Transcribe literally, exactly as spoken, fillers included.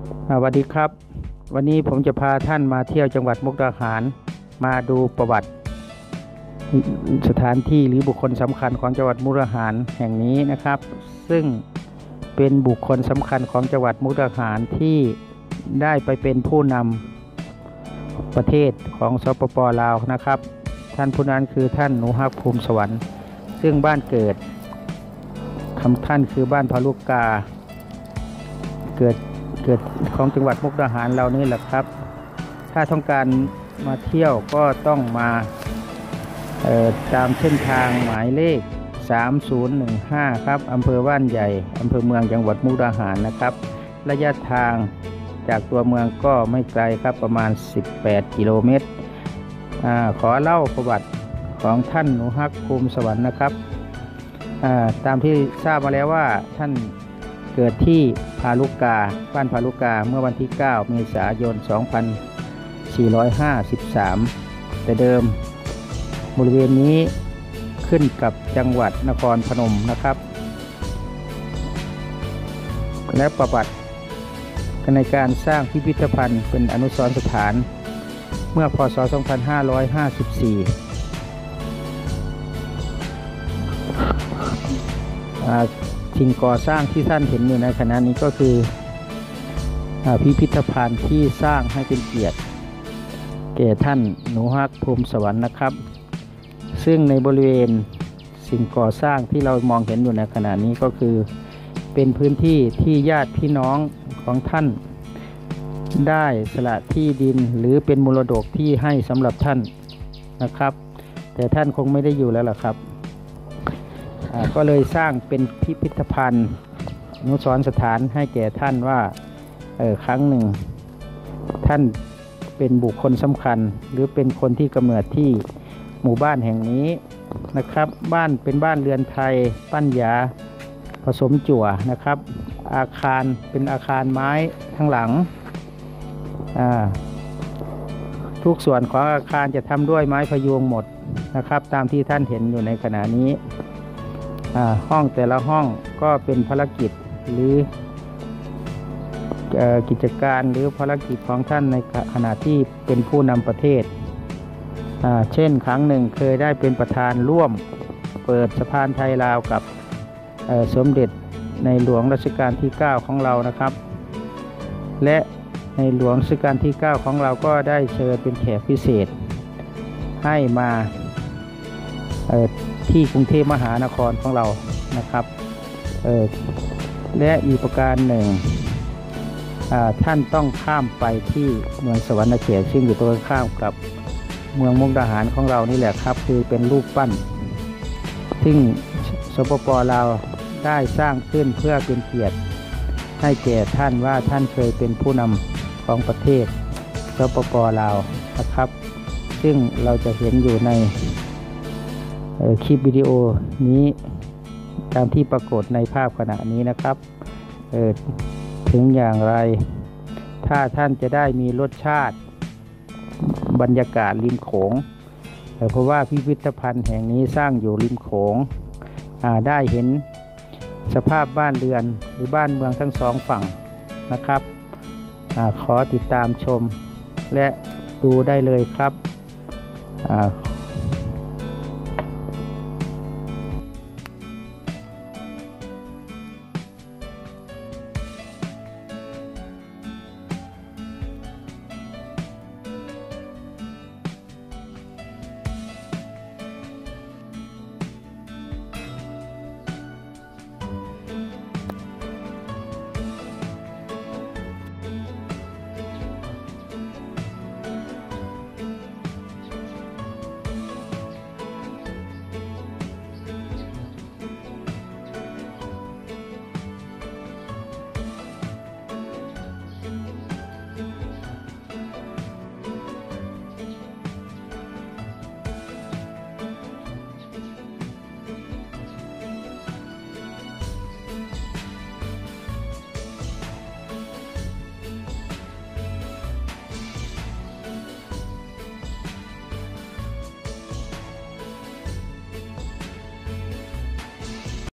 สวัสดีครับวันนี้ผมจะพาท่านมาเที่ยวจังหวัดมุกดาหารมาดูประวัติสถานที่หรือบุคคลสำคัญของจังหวัดมุกดาหารแห่งนี้นะครับซึ่งเป็นบุคคลสำคัญของจังหวัดมุกดาหารที่ได้ไปเป็นผู้นำประเทศของสปป.ลาวนะครับท่านผู้นั้นคือท่านหนูฮักภูมิสวรรค์ซึ่งบ้านเกิดคำท่านคือบ้านพาลุกกาเกิดเกิดของจังหวัดมุกดาหารเรานี่แหละครับถ้าต้องการมาเที่ยวก็ต้องมาตามเส้นทางหมายเลขสามศูนย์หนึ่งห้าครับอำเภอบ้านใหญ่อำเภอเมืองจังหวัดมุกดาหารนะครับระยะทางจากตัวเมืองก็ไม่ไกลครับประมาณสิบแปดกิโลเมตรอ่าขอเล่าประวัติของท่านหนูฮักภูมิสวรรค์นะครับอ่าตามที่ทราบมาแล้วว่าท่านเกิดที่พาลุกาบ้านพาลุกาเมื่อวันที่เก้าเมษายนสองพันสี่ร้อยห้าสิบสามแต่เดิมบริเวณนี้ขึ้นกับจังหวัดนครพนมนะครับและประวัติในการสร้างพิพิธภัณฑ์เป็นอนุสรณ์สถานเมื่อพ.ศ. สองพันห้าร้อยห้าสิบสี่สิ่งก่อสร้างที่ท่านเห็นอยู่ในขณะนี้ก็คือพิพิธภัณฑ์ที่สร้างให้เป็นเกียรติแก่ท่านหนูฮักภูมิสวรรค์นะครับซึ่งในบริเวณสิ่งก่อสร้างที่เรามองเห็นอยู่ในขณะนี้ก็คือเป็นพื้นที่ที่ญาติพี่น้องของท่านได้สละที่ดินหรือเป็นมรดกที่ให้สำหรับท่านนะครับแต่ท่านคงไม่ได้อยู่แล้วล่ะครับก็เลยสร้างเป็นพิพิธภัณฑ์อนุสรณ์สถานให้แก่ท่านว่าเออครั้งหนึ่งท่านเป็นบุคคลสำคัญหรือเป็นคนที่กำเนิดที่หมู่บ้านแห่งนี้นะครับบ้านเป็นบ้านเรือนไทยปั้นหยาผสมจั่วนะครับอาคารเป็นอาคารไม้ทั้งหลังทุกส่วนของอาคารจะทำด้วยไม้พยุงหมดนะครับตามที่ท่านเห็นอยู่ในขณะนี้ห้องแต่ละห้องก็เป็นภารกิจหรือกิจการหรือภารกิจของท่านในขณะที่เป็นผู้นำประเทศเช่นครั้งหนึ่งเคยได้เป็นประธานร่วมเปิดสะพานไทยลาวกับสมเด็จในหลวงรัชกาลที่เก้าของเรานะครับและในหลวงรัชกาลที่เก้าของเราก็ได้เชิญเป็นแขกพิเศษให้มาที่กรุงเทพมหานครของเรานะครับและอีกประการหนึ่งท่านต้องข้ามไปที่เมืองสวรรณเขตซึ่งอยู่ตรงข้ามกับเมืองมุกดาหารของเรานี่แหละครับคือเป็นรูปปั้นซึ่งสปป.ลาวได้สร้างขึ้นเพื่อเป็นเกียรติให้แก่ท่านว่าท่านเคยเป็นผู้นำของประเทศสปป.ลาวนะครับซึ่งเราจะเห็นอยู่ในคลิปวิดีโอนี้ตามที่ปรากฏในภาพขณะนี้นะครับถึงอย่างไรถ้าท่านจะได้มีรสชาติบรรยากาศริมโขงเพราะว่าพิพิธภัณฑ์แห่งนี้สร้างอยู่ริมโขงได้เห็นสภาพบ้านเรือนหรือบ้านเมืองทั้งสองฝั่งนะครับขอติดตามชมและดูได้เลยครับ อข